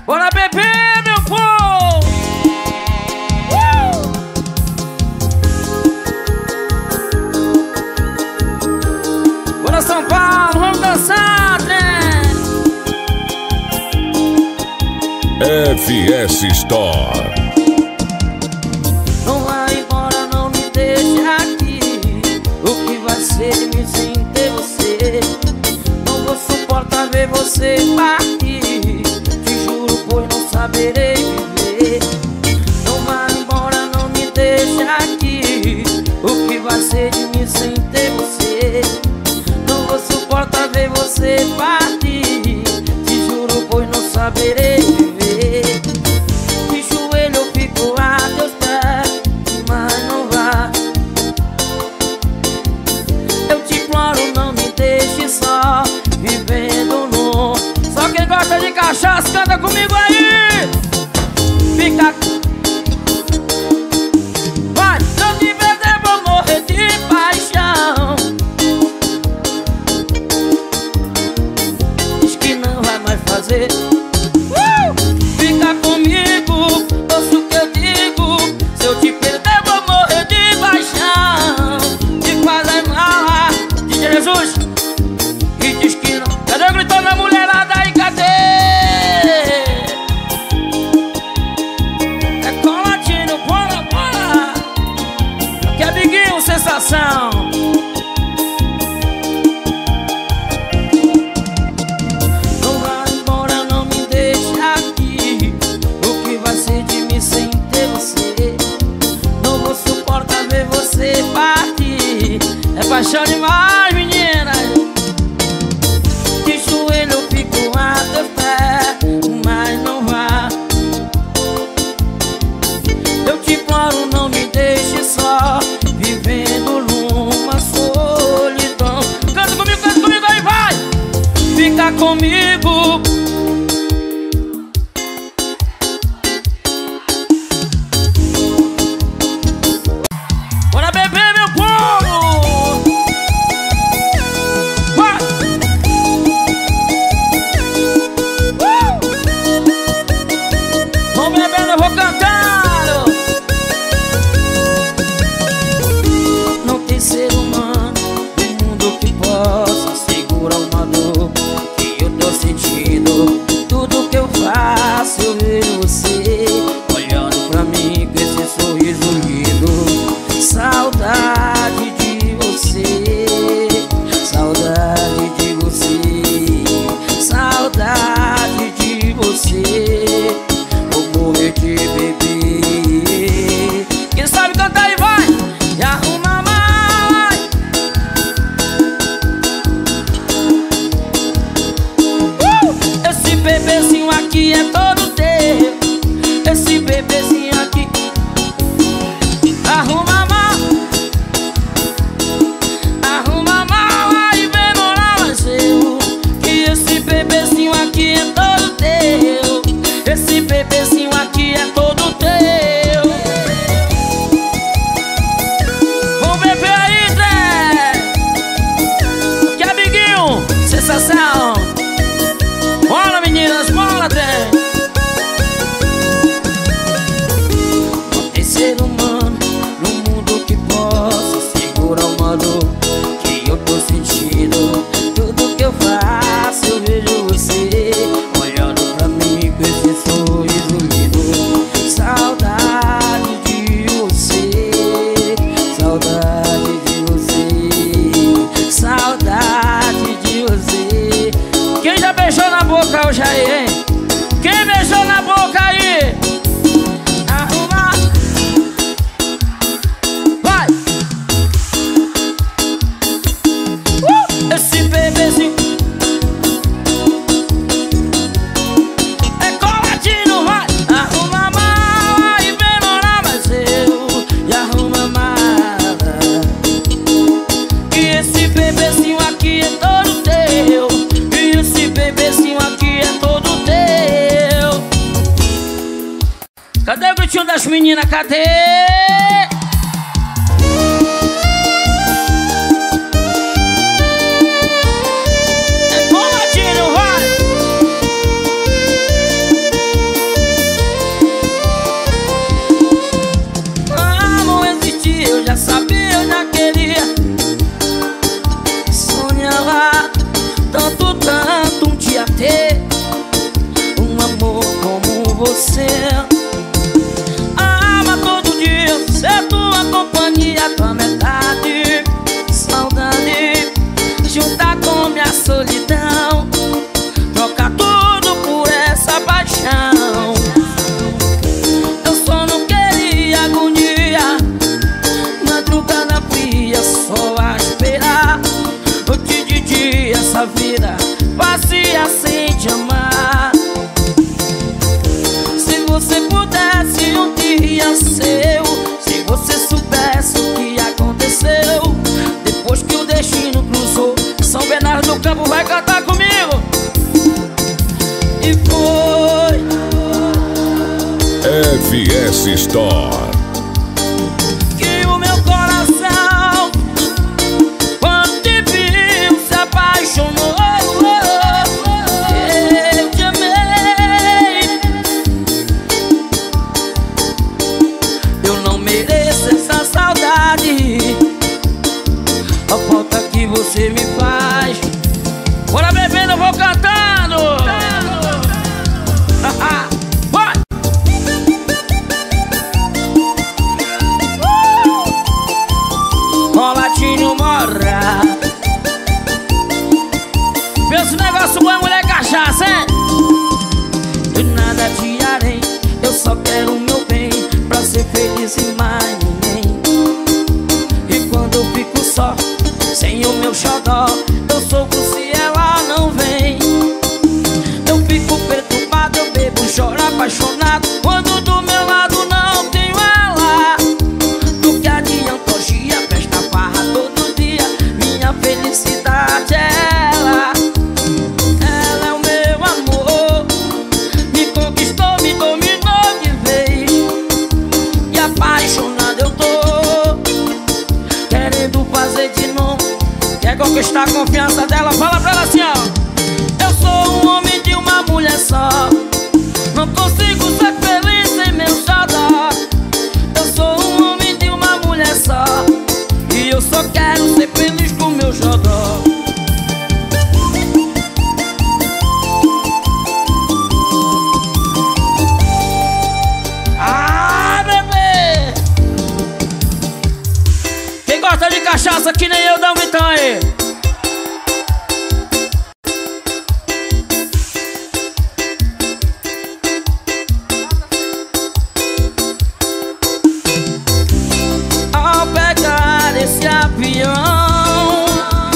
Bora beber, meu povo! Bora São Paulo, vamos dançar, né? FS Store. Não vai embora, não me deixe aqui. O que vai ser de mim sem ter você? Não vou suportar ver você partir. Te juro, pois não saberei viver. Não vai embora, não me deixe aqui. O que vai ser de mim sem ter você? Não vou suportar ver você partir. Te juro, pois não saberei viver. De joelho eu fico a teus pés, mas não vá. Eu te imploro, não me deixe só, vivendo no... Só quem gosta de cachaça, canta comigo aí. Fica... Vai! Não te perder, vou morrer de paixão. Diz que não vai mais fazer. Fica comigo, ouça o que eu digo. Se eu te perder, vou morrer de paixão. Te faz mal, diz Jesus. E diz que não. Cadê gritando a mulherada aí, cadê? É coladinho, bora, bora. Que é Biguinho, sensação. Não vai embora, não me deixe aqui. O que vai ser de mim sem ter você? Não vou suportar ver você partir. É paixão demais, menina. De joelho eu fico a teus pés, mas não vá. Eu te imploro, não me deixe só, vivendo numa solidão. Canta comigo aí, vai! Fica comigo. Bora beber, meu povo! Vai! Vamos bebendo, eu vou cantando. Não tem ser humano no mundo que possa segurar uma dor que eu tô sentindo. Tudo que eu faço eu vejo você olhando pra mim com esse sorriso lindo. Saudade de você, saudade de você, saudade de você. Vou morrer de beber. Quem sabe cantar aí, vai! E arruma mais. Esse bebezinho aqui é todo teu. Esse bebezinho aqui. Arruma mal. Arruma mal, aí vem morar mais eu. Que esse bebezinho aqui é todo teu. Esse bebezinho aqui é todo teu. Vamos beber aí, Zé. Que amiguinho, sensação. Bora, meninas, bora, Zé. Não tem ser humano no mundo que possa segurar uma dor que eu tô sentindo. Tudo que eu faço eu vejo você olhando pra mim com esse sorriso lindo. Saudade de você, saudade de você, saudade de você. Quem já beijou na boca hoje aí, hein? Quem beijou na boca aí? Arruma. Vai! Esse bebezinho é coladinho, vai! Arruma mal, aí vem morar mais eu. E arruma mal. E esse bebezinho aqui é todo teu. E esse bebezinho aqui é todo teu. Cadê o gritinho das meninas? Cadê? É coladinho, vai! cantar comigo. E foi FS Store. que o meu coração, quando te viu, se apaixonou. Eu te amei. Eu não mereço essa saudade, a falta que você me faz. Bora bebendo, eu vou cantando. Vai! Roladinho mora. Vê esse negócio bom, mulher cachaça, hein? De nada te harei, eu só quero o meu bem, pra ser feliz e mais ninguém. E quando eu fico só, sem o meu xodó, eu sofro se ela não vem. Eu fico perturbado, eu bebo, choro apaixonado, quando do meu lado não tenho ela. Do que adianta hoje a festa, farra todo dia, minha felicidade é ela. Ela é o meu amor, me conquistou, me dominou de vez. E apaixonado eu tô, querendo fazer de novo. Quer conquistar a confiança dela? Fala pra ela assim, ó. Eu sou um homem de uma mulher só, não consigo ser feliz sem meu xodó. Eu sou um homem de uma mulher só, e eu só quero ser feliz com meu xodó. Ah, bebê! Quem gosta de cachaça que nem eu, dá um vitão aí. Ao pegar esse avião,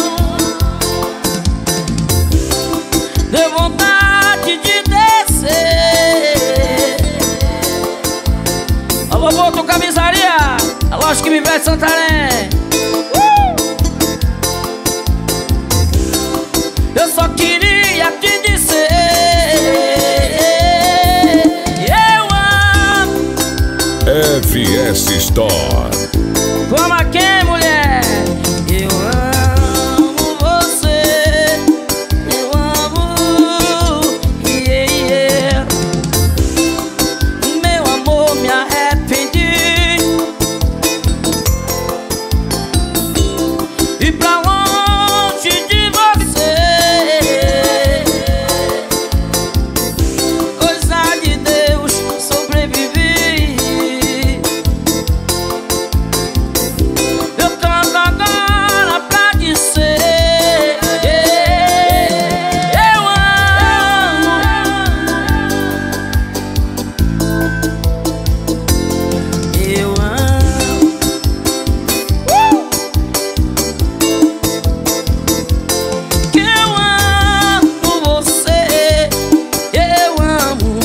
deu vontade de descer. Alô, Boto Camisaria, a loja que me veste Santarém. Eu só queria te dizer, eu amo FS Store. Toma quem, mulher? Eu amo você, eu amo, yeah, yeah. Meu amor, me arrependi. E pra longe de você, coisa de Deus, sobrevivi. Eu canto agora pra dizer, eu amo. Eu amo. Que eu amo você. Eu amo.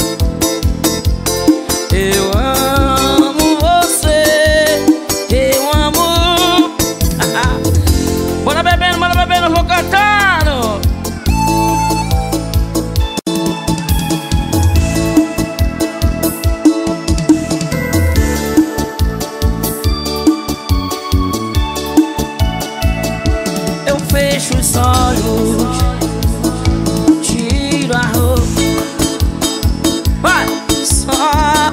Eu amo você. Eu amo. Bora bebendo, vou cantando. Eu fecho os olhos, tiro a roupa, vai, só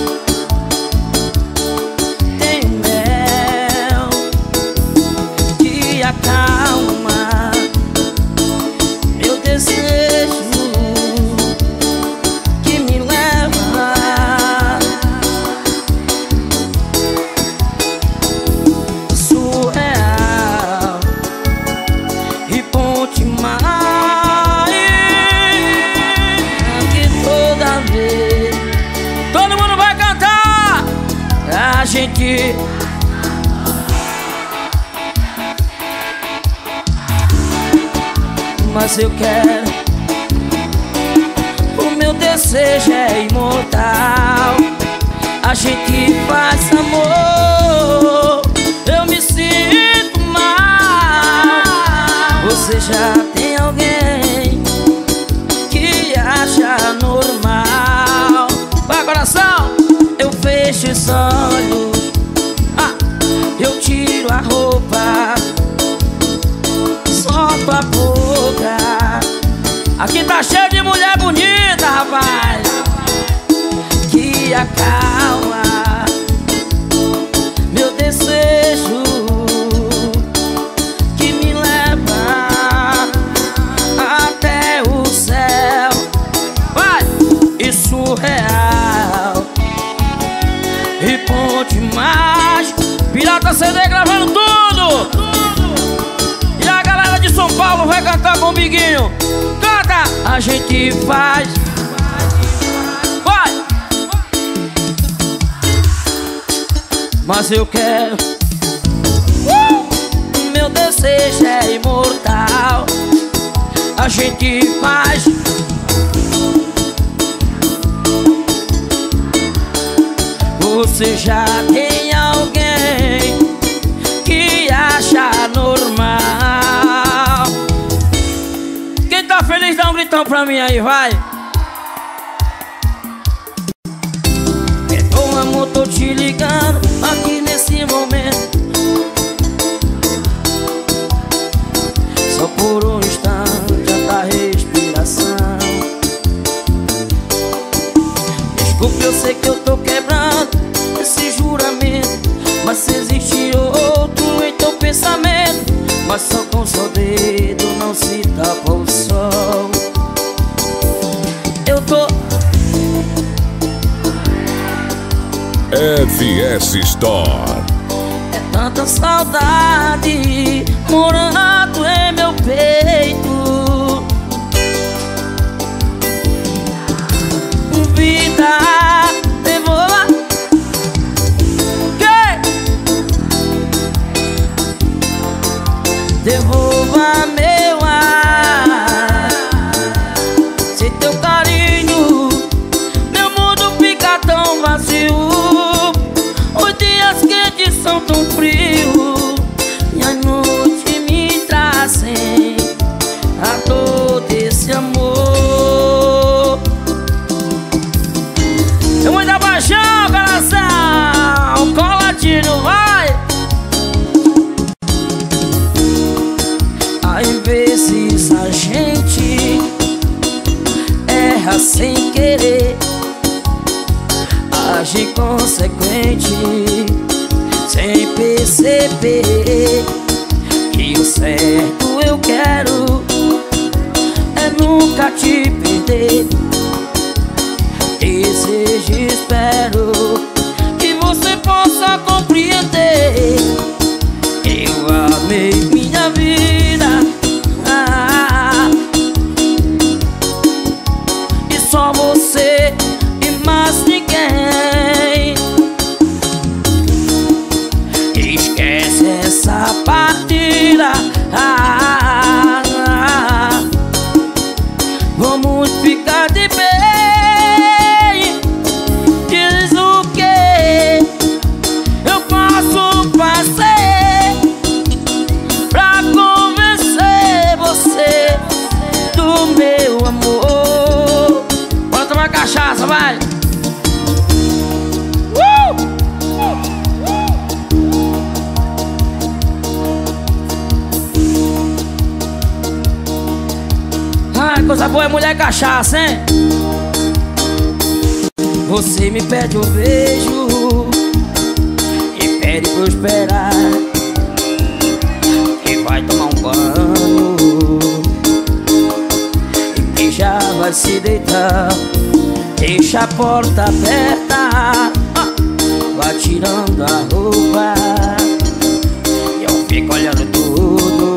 tem mel que acalma meu desejo, que me leva surreal e ponte mais, que toda vez todo mundo vai cantar, a gente mas eu quero, o meu desejo é imortal. A gente faz amor, eu me sinto mal. Você já tem alguém real. E Ponte Mágico, Pirata CD gravando tudo. E a galera de São Paulo vai cantar com o Biguinho. Canta! A gente faz. Vai! Mas eu quero. Meu desejo é imortal. A gente faz. Você já tem alguém que acha normal. Quem tá feliz dá um gritão pra mim aí, vai. Perdão, amor, tô te ligando aqui nesse momento. Só por um instante a respiração. Desculpe, eu sei que eu tô quebrando esse juramento, mas se existe outro em teu pensamento, mas só com seu dedo não se tapa o sol. Eu tô FS Store. É tanta saudade morando em meu peito. Vida, devolva. Devolva meu ar. Sem teu carinho, meu mundo fica tão vazio. Os dias quentes são tão frios e a noite me trazem a dor desse amor. Eu vou dar paixão, coração, coladinho, vai! Às vezes a gente erra sem querer, age inconsequente, sem perceber que o certo eu quero é nunca te perder. Desejo e espero que você possa compreender. Eu amei minha vida, e só você e mais ninguém. Esquece essa partida, vamos ficar de bem. Diz o que eu posso fazer pra convencer você do meu amor. Bora tomar cachaça, vai! Ai, coisa boa é mulher e cachaça, hein? Você me pede um beijo e pede pra eu esperar, que vai tomar um banho e que já vai se deitar. Deixa a porta aberta, vai tirando a roupa e eu fico olhando tudo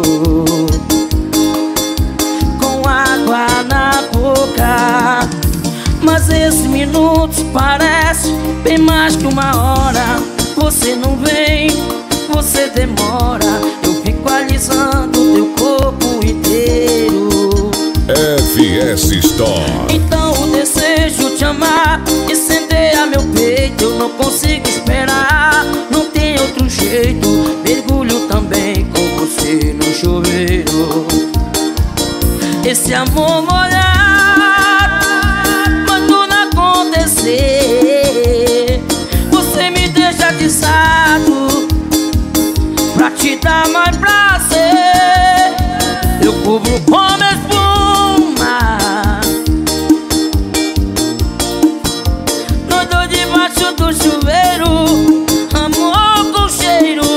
com água na boca. Mas esses minutos parecem bem mais que uma hora. Você não vem, você demora, eu fico alisando teu corpo inteiro. FS Store. Então o desejo te amar incendeia meu peito. Eu não consigo esperar, não tem outro jeito. Mergulho também com você no chuveiro. Esse amor molhado quando não acontecer, você me deixa atiçado pra te dar mais prazer. Eu cubro com a espuma, nós dois debaixo do chuveiro, amor com cheiro.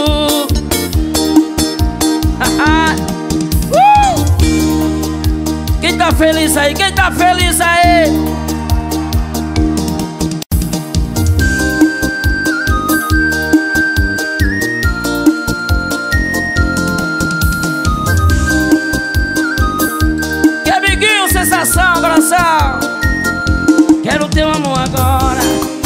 Quem tá feliz aí? Quem tá feliz aí? seu amor agora,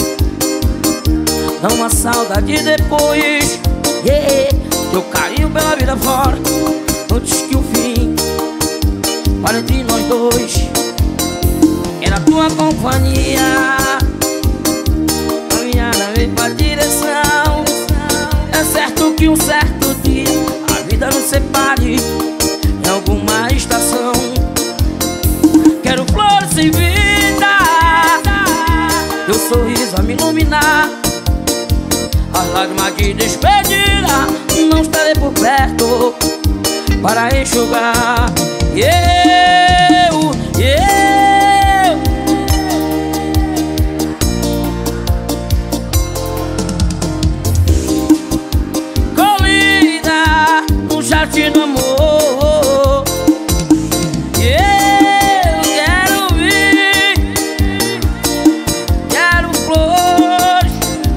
dá uma saudade depois. Teu carinho pela vida fora, antes que o fim para entre nós dois. Era tua companhia, caminhada veio pra direção. É certo que um certo dia a vida nos separe em alguma estação. Quero flores sem vida, teu sorriso a me iluminar, as lágrimas de despedida não estarei por perto para enxugar. Colhida no jardim do amor, eu quero vir, quero flores.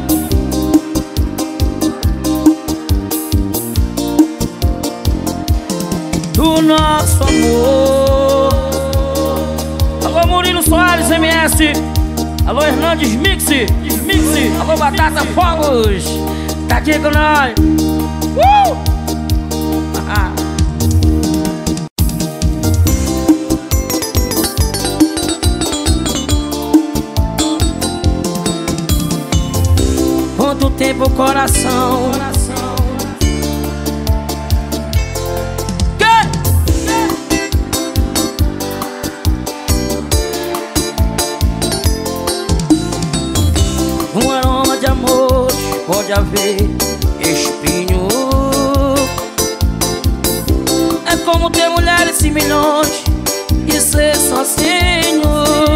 Do nosso amor. Alô Murilo Soares MS, alô Hernandes Mix, alô Batata Fogos, tá aqui com nós. Quanto tempo o coração um aroma de amor, pode haver espinho. É como ter mulheres e milhões e ser sozinho.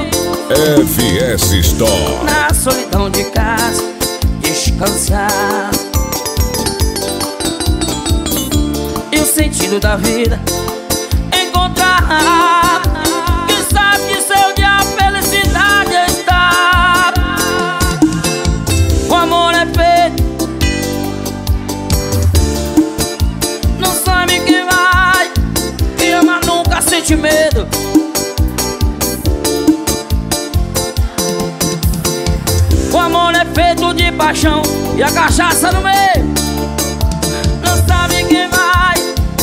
FS Store. Na solidão de casa descansar, e o sentido da vida encontrar. Quem sabe que seu dia a felicidade está. O amor é feito, não sabe quem vai, e ama nunca sente medo. O amor é feito de paixão e a cachaça no meio, não sabe quem vai.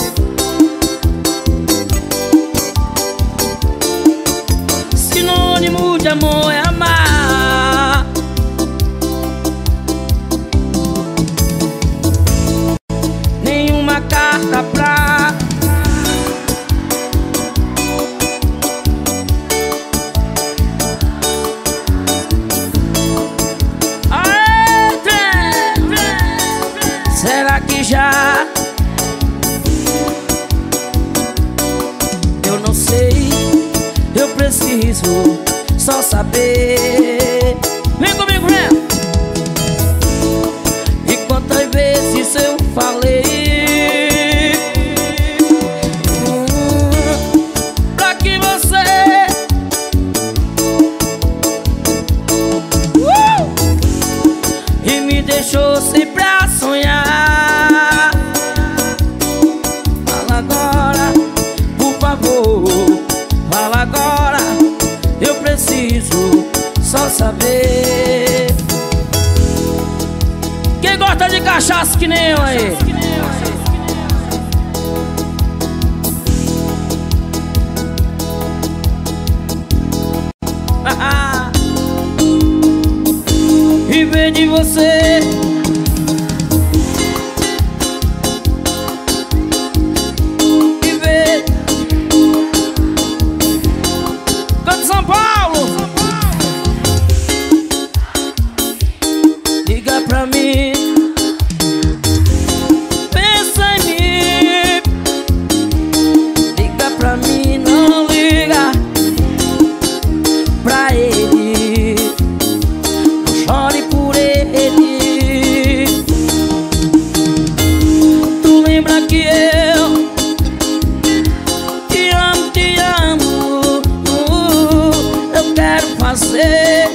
Sinônimo de amor é amar. Nenhuma carta pra será que já? Eu não sei, eu preciso só saber. Vem comigo, vem! E quantas vezes eu falei pra que você e me deixou sempre a sonhar. Fala agora, por favor, fala agora, eu preciso só saber. Quem gosta de cachaça que nem eu aí? E vem de você São Paulo, liga pra mim, pensa em mim. Liga pra mim, não liga pra ele, não chore por ele. Tu lembra que eu te amo, eu quero fazer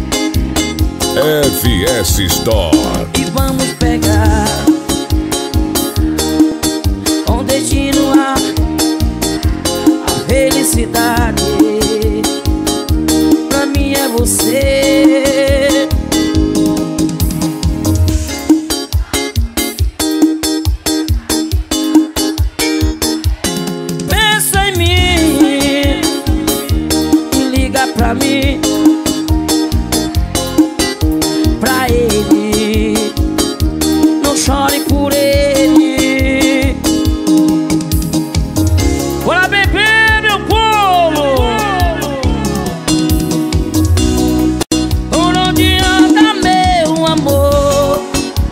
FS Store. e vamos pegar com destino a felicidade. Pra mim é você. Pensa em mim e liga pra mim, pra ele. Não chore por ele. Bora beber, meu povo! Por onde anda, meu amor?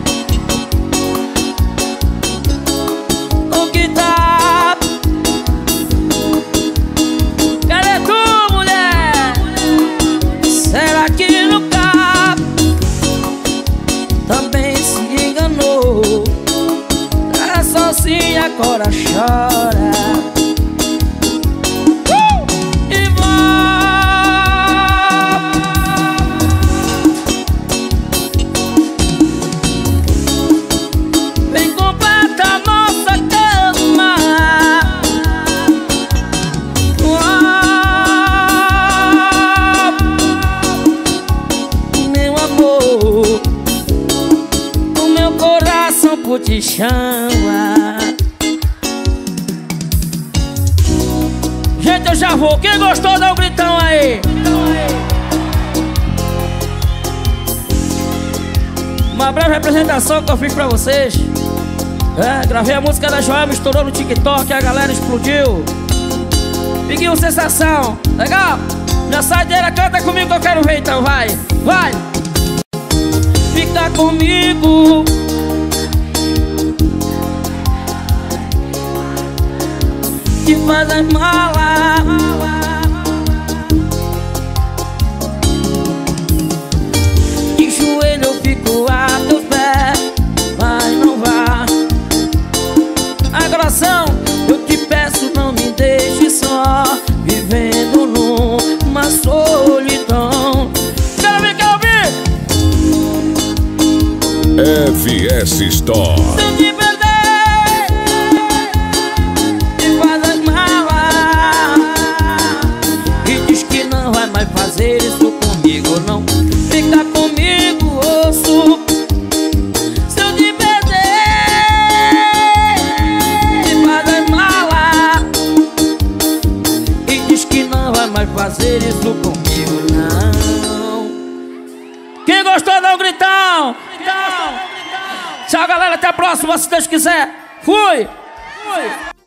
O que tá? Cadê tu, mulher? Será que nunca também se enganou? Tá sozinha, agora chora. E vem completa a nossa cama. Meu amor, o meu coração por ti chama. Gente, eu já vou. Quem gostou, dá um gritão aí. Uma breve representação que eu fiz pra vocês. Gravei a música da Joelma, estourou no TikTok, a galera explodiu. Piguinho sensação, legal? Minha saideira, canta comigo que eu quero ver então, vai, vai. Fica comigo, que faz as malas. De joelho eu fico a teus pés, mas não vá. Adoração, eu te peço, não me deixe só, vivendo numa solidão. Quero ver, quero ouvir. FS Store. Se eu te perder, me faz as malas e diz que não vai mais fazer isso comigo, não. Fica comigo, osso. Se eu te perder, me faz as malas e diz que não vai mais fazer isso comigo, não. Quem gostou, dá um gritão. Tchau, galera, até a próxima, se Deus quiser. Fui!